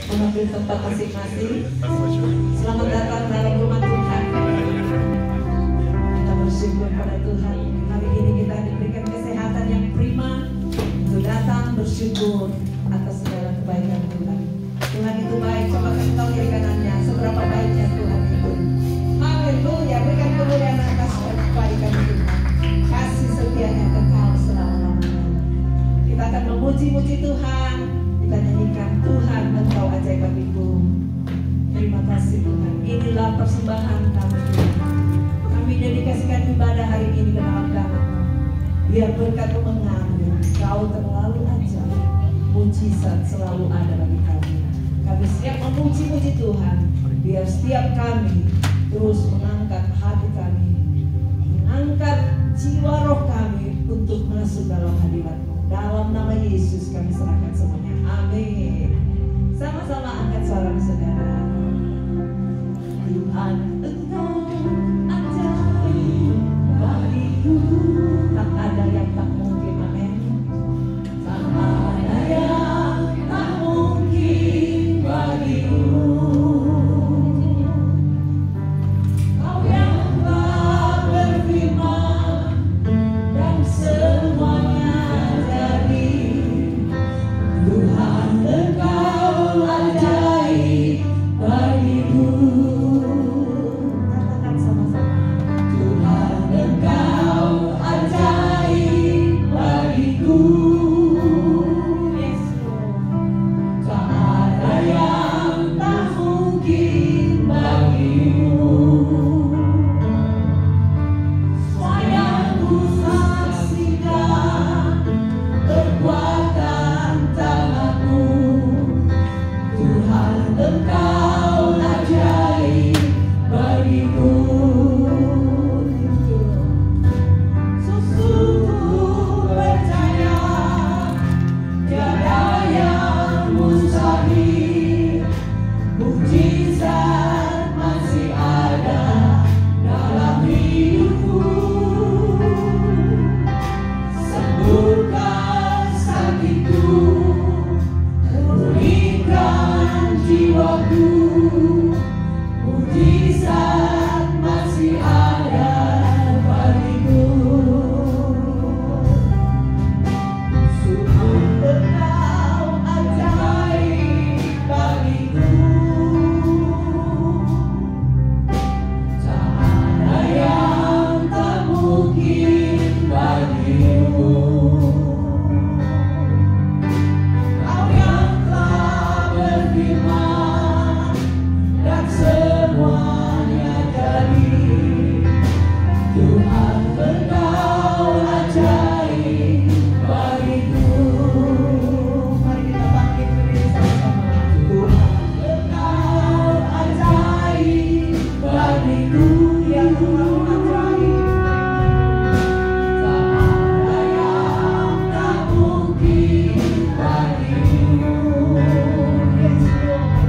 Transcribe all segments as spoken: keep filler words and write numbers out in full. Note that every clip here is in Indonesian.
mengambil tempat masing-masing. Selamat datang dalam rumah Tuhan. Kita bersyukur pada Tuhan. Hari ini kita diberikan kesehatan yang prima untuk datang bersyukur atas segala kebaikan Tuhan. Tuhan itu baik. Coba kasih tahu kiri kanannya seberapa baiknya Tuhan itu. Haleluya. Berikan kemuliaan atas kebaikan Tuhan. Kasih setianya kekal selama-lamanya. Kita akan memuji-muji Tuhan. Kita nyanyikan Tuhan Engkau ajaib bagiku. Terima kasih Tuhan. Inilah persembahan kami Tuhan. Kami dedikasikan ibadah hari ini ke dalam nama-Mu. Biar berkat-Mu mengalir. Kau terlalu ajaib. Mujizat selalu ada bagi kami. Kami siap memuji-muji Tuhan. Biar setiap kami terus mengangkat hati kami, mengangkat jiwa roh kami untuk masuk dalam hadirat-Mu. Dalam nama Yesus kami serahkan semuanya. Amin. Sama-sama angkat suara saudara. Tuhan Engkau ajaib bagiku. Tak ada yang tak mungkin. Amin. Tak ada yang tak mungkin bagimu. Kau yang telah berfirman dan semuanya jadi. Tuhan Engkau ajaib bagiku. Katakan sama-sama. Tuhan Engkau ajaib bagiku. Yes, Lord. Tak ada yang tak mungkin bagimu. Sayang ku saksikan kekuatan tangan-Mu. Tuhan Engkau ajaib bagiku. Sungguh percaya tiada yang mustahil. Mujizat masih ada dalam hidupku. Sembuhkan sakitku, pulihkan jiwaku. Mujizat masih ada bagiku. Sungguh Engkau ajaib bagiku. Tak ada yang tak mungkin bagimu. Kau yang telah berfirman dan semuanya jadi. Tuhan Engkau ajaib bagiku. Mari kita bangkit berdiri sama-sama. Tuhan Engkau ajaib bagiku. Yang Engkau ajaib. Tak ada yang tak mungkin bagimu. Yes, Lord.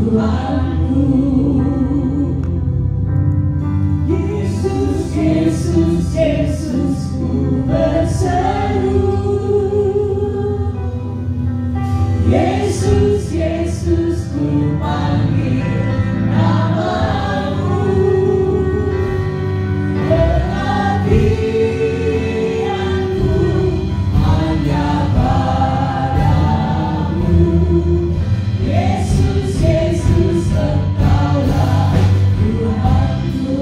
Tuhanku. Yesus, Yesus, Yesus, ku berseru. Yesus, Yesus, ku panggil namamu. Pengabdianku hanya padamu. Yesus, Yesus, Engkaulah Tuhanku.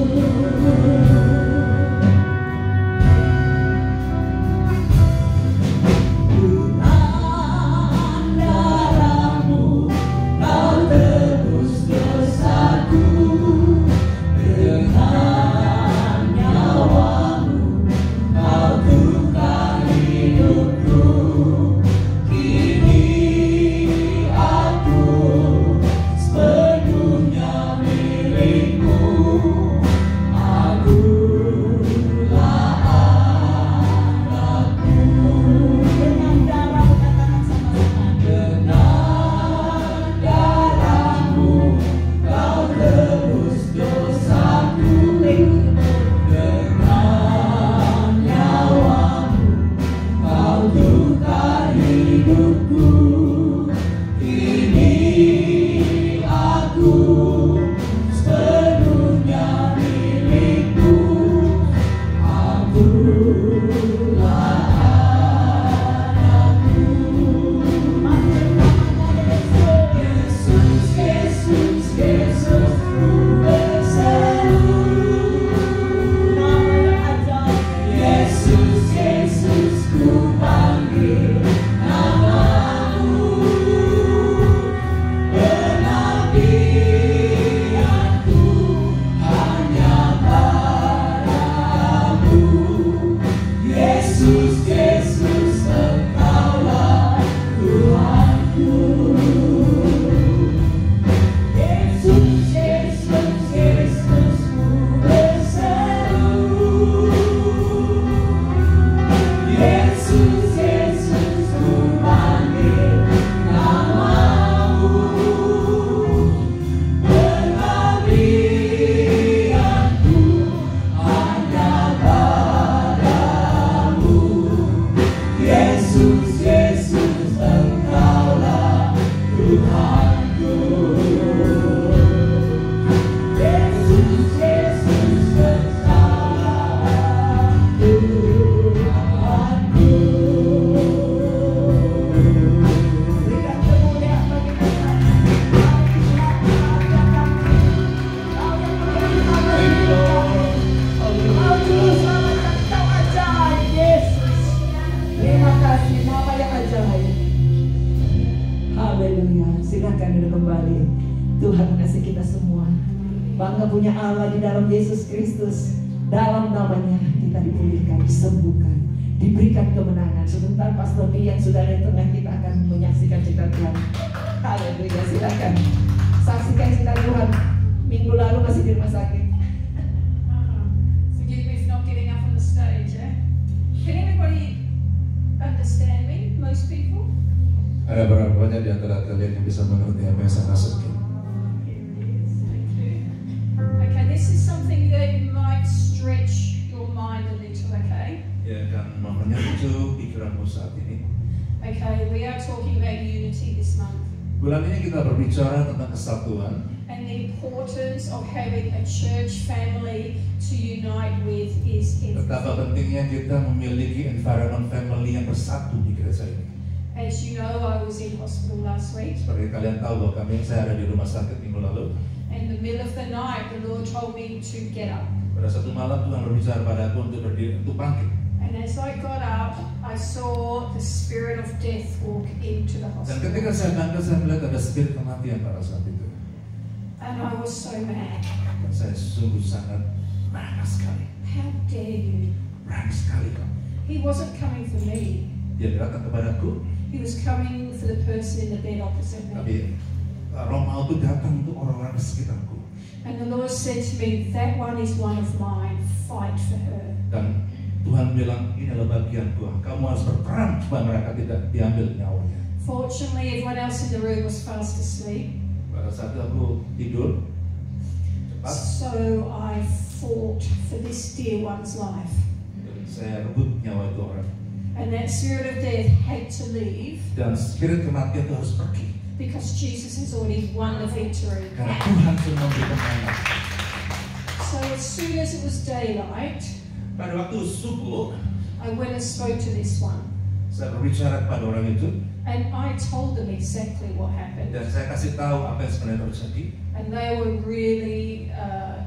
Silakan duduk kembali. Tuhan mengasihi kita semua. Bangga punya Allah di dalam Yesus Kristus. Dalam namanya kita dipulihkan, disembuhkan, diberikan kemenangan. Sebentar Pastor Dian saudara di tengah kita akan menyaksikan cerita Tuhan. Haleluya, silakan saksikan cerita Tuhan. Minggu lalu masih di rumah sakit. Forgive me for not getting up on the stage, eh? Can anybody understand me? Most people? Ada berapa banyak di antara kalian yang bisa mengerti apa yang saya maksudkan? Okay, this is something that might stretch your mind a little, okay? Ya, akan menyentuh pikiranmu saat ini. Okay, we are talking about unity this month. Bulan ini kita berbicara tentang kesatuan And the importance of having a church family to unite with is betapa everything. pentingnya kita memiliki environment family yang bersatu di gereja ini. As you know, I was in hospital last week. Seperti kalian tahu bahwa kami saya ada di rumah sakit minggu lalu. In the middle of the night, the Lord told me to get up. Pada satu malam Tuhan berbicara pada aku untuk berdiri, untuk bangkit. And as I got up, I saw the spirit of death walk into the Dan hospital. ketika saya bangkit, saya melihat ada spirit kematian pada saat itu. And I was so mad. Dan saya sungguh sangat marah sekali. How dare you? Berani sekali kamu. He wasn't coming for me. Dia datang kepadaku, He was coming for the person in the bed opposite me. tapi Roh Maut itu datang untuk orang-orang di sekitarku. And the Lord said to me, that one is one of mine. Fight for her. Dan Tuhan bilang, ini adalah bagianku. Kamu harus berperang supaya mereka tidak diambil nyawanya. Fortunately, everyone else in the room was fast asleep. Pada pada saat itu aku tidur cepat. So I fought for this dear one's life. Dan saya rebut nyawa itu orang. And that spirit of death had to leave Dan spirit kematian itu harus pergi. because Jesus has already won the victory. Karena Tuhan sudah memberi kemenangan. So as soon as it was daylight, Pada waktu subuh, I went and spoke to this one. saya berbicara kepada orang itu. And I told them exactly what happened. Dan saya kasih tahu apa yang sebenarnya terjadi. And they were really uh,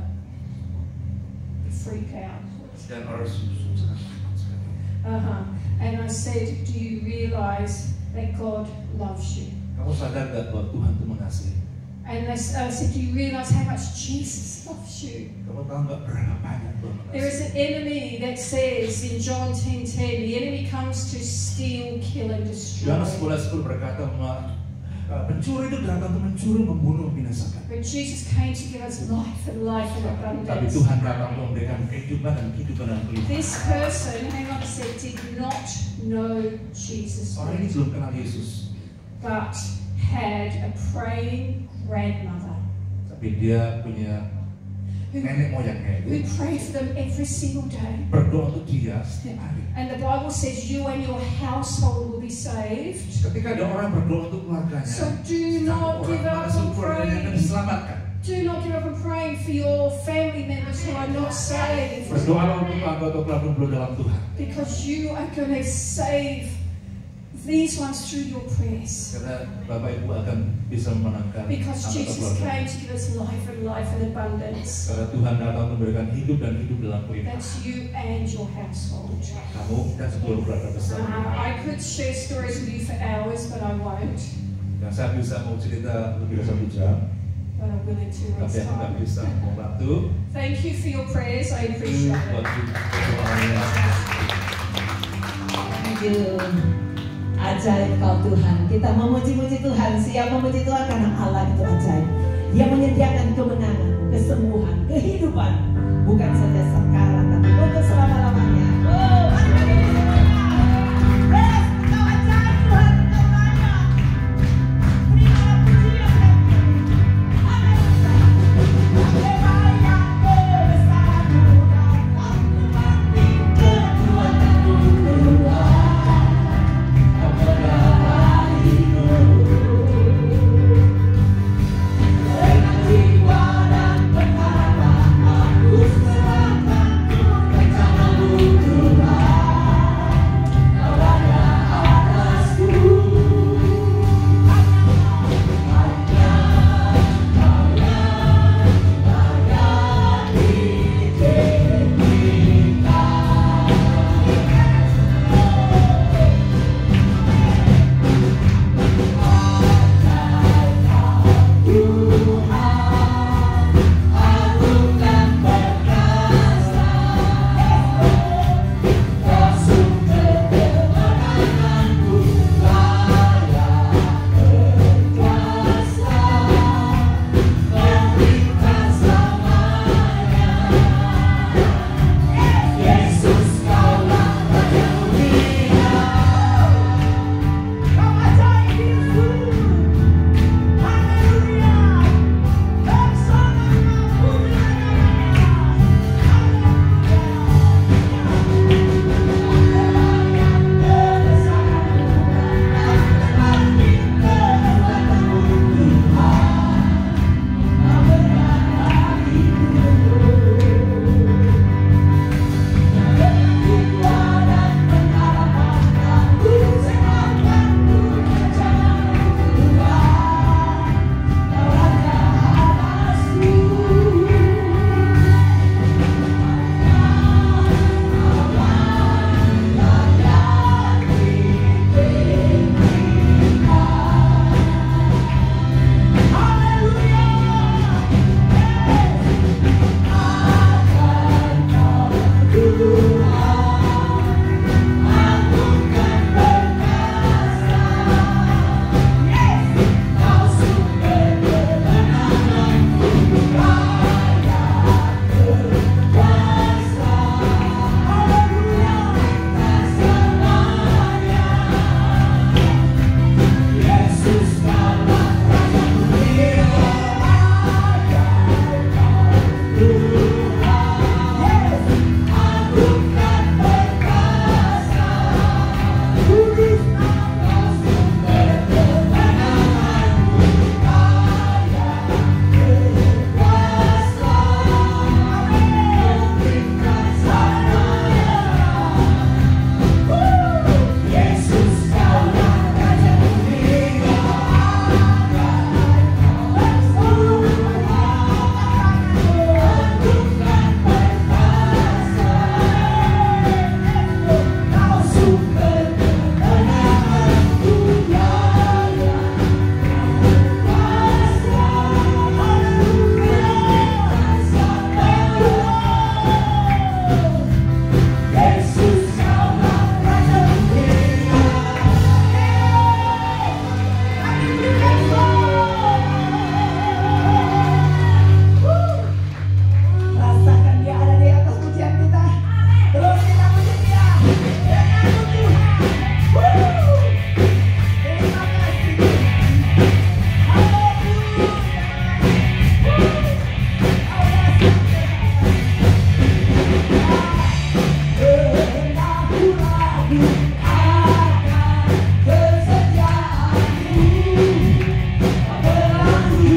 freaked out. Dan orang sungguh sangat takut sekali. Uh-huh. And I said, do you realize that God loves you? Kamu sadar gak bahwa Tuhan itu mengasihi? And I s- I said, do you realize how much Jesus loves you? Kamu tahu gak berapa banyak Tuhan There is mengasihi? an enemy that says in John ten ten, the enemy comes to steal, kill, and destroy. Yohanes sebelas sepuluh berkata bahwa uh, pencuri itu datang untuk mencuri, membunuh, membinasakan. But Jesus came to give us life and life in Tapi abundance. Tuhan datang untuk memberikan kehidupan dan kehidupan yang berlimpah. This person, hang on a sec, did not know Jesus, Orang ini belum kenal Yesus, but had a praying grandmother tapi dia punya nenek moyangnya who itu prayed for them every single day. berdoa untuk dia setiap hari. And the Bible says you and your household will be saved. Ketika ada orang berdoa untuk keluarganya, So do satu not orang give up pada seluruh on keluarganya akan praying. diselamatkan. Do not give up on praying for your family members who are not saved. Berdoalah untuk anggota keluarga belum dalam Tuhan. Because you are going to save these ones through your prayers. Karena Bapak Ibu akan bisa memenangkan Because anggota Jesus keluarga. came to give us life and life in abundance. Karena Tuhan datang memberikan hidup dan hidup dalam kelimpahan. That's you and your household. Kamu dan seluruh keluarga besar. Uh, I could share stories with you for hours, but I won't. Dan saya bisa mau cerita lebih dari satu jam, But I'm willing to tapi next aku nggak time. bisa membantu. Thank you for your prayers. I appreciate Buat it. doanya. Thank you. Ajaib kau Tuhan. Kita memuji-muji Tuhan. Siap memuji Tuhan karena Allah itu ajaib. Dia menyediakan kemenangan, kesembuhan, kehidupan. Bukan saja sekarang, tapi untuk selama-lamanya. Oh, angkat ini semuanya. Yes, kau ajaib Tuhan. Kau layak. Berilah pujian dan puji. Haleluya. Haleluya. Besarmu datang kembali kekuatanmu keluar. Dengan jiwa dan pengharapan aku serahkan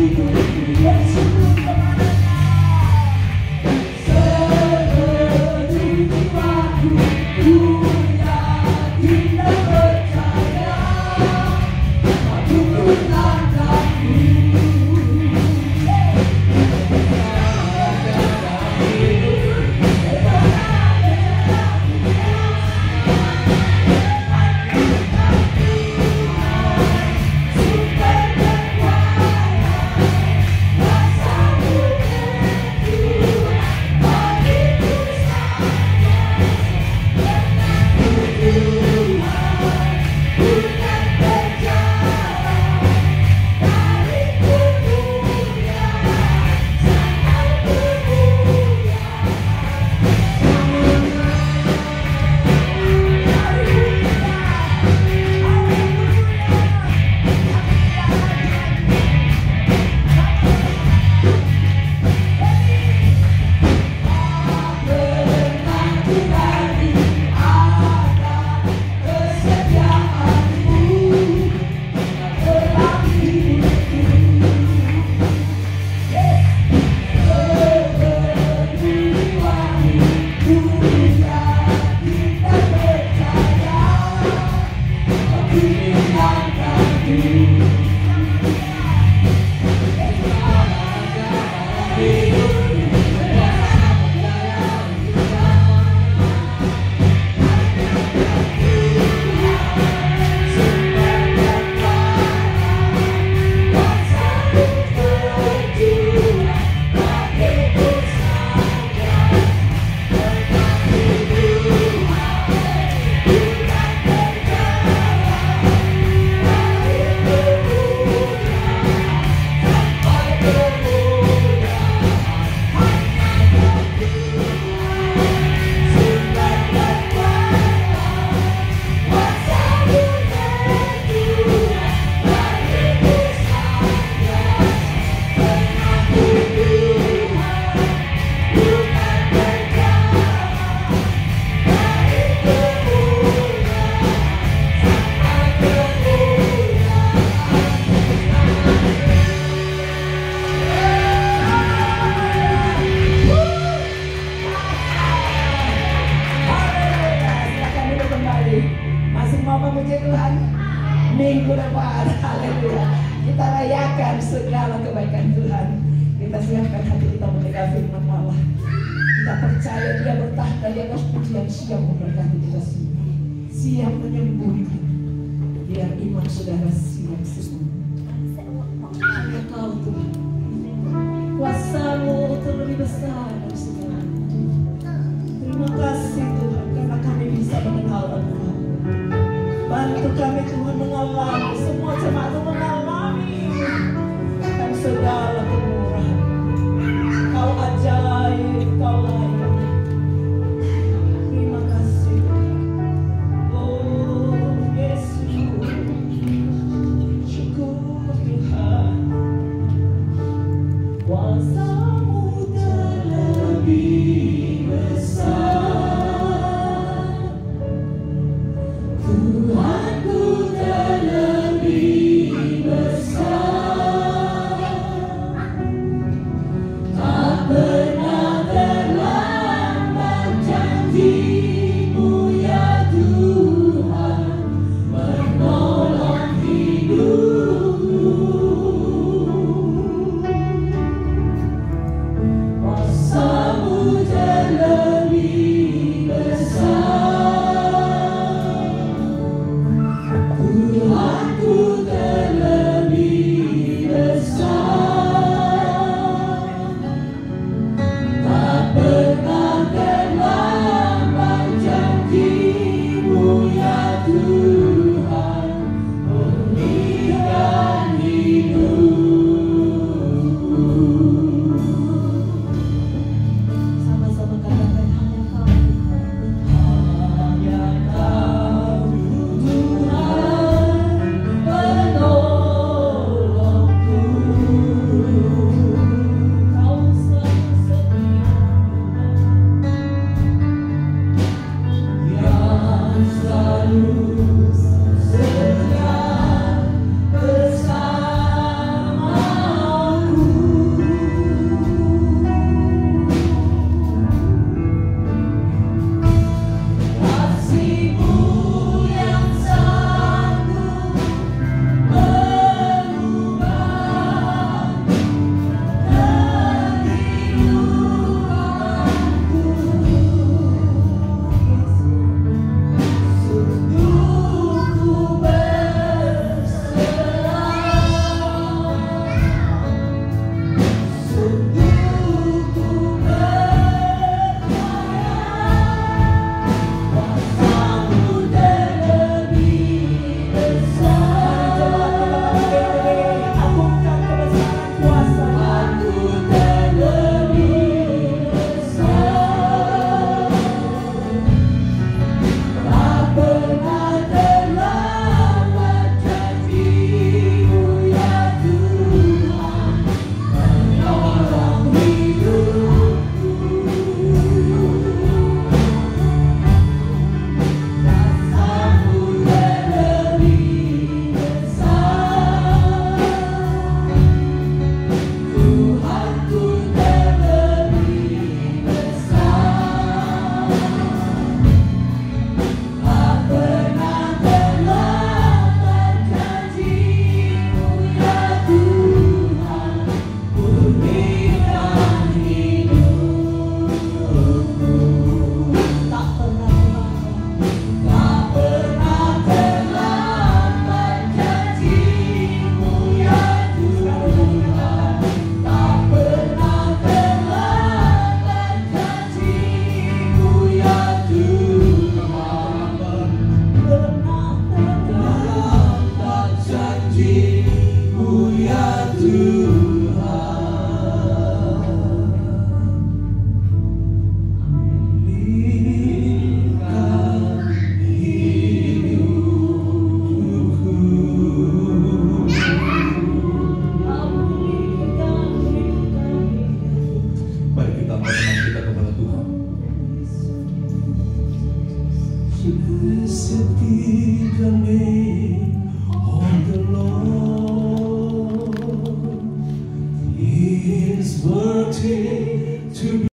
minggu depan. Haleluya. Kita rayakan segala kebaikan Tuhan. Kita siapkan hati kita mendengar firman Allah. Kita percaya Dia bertahta di atas pujian, siap memberkati kita semua, siap menyembuhkan. Biar iman saudara siap semua. Hanya Kau Tuhan, kuasa-Mu terlebih besar dari segala. Terima kasih Tuhan, karena kami bisa mengenal Engkau. Bantu kami Tuhan mengalami, semua jemaat mengalami dan segala kemurahan. Kau ajaib, Kau layak. Terima kasih Tuhan. Oh Yesus, syukur Tuhan. Kuasa-Mu terlebih besar. Pujimu ya Tuhan. Alihkan hidupku. Mari kita mengenang kita kepada Tuhan. Blessed be the name of the Lord. He is worthy to be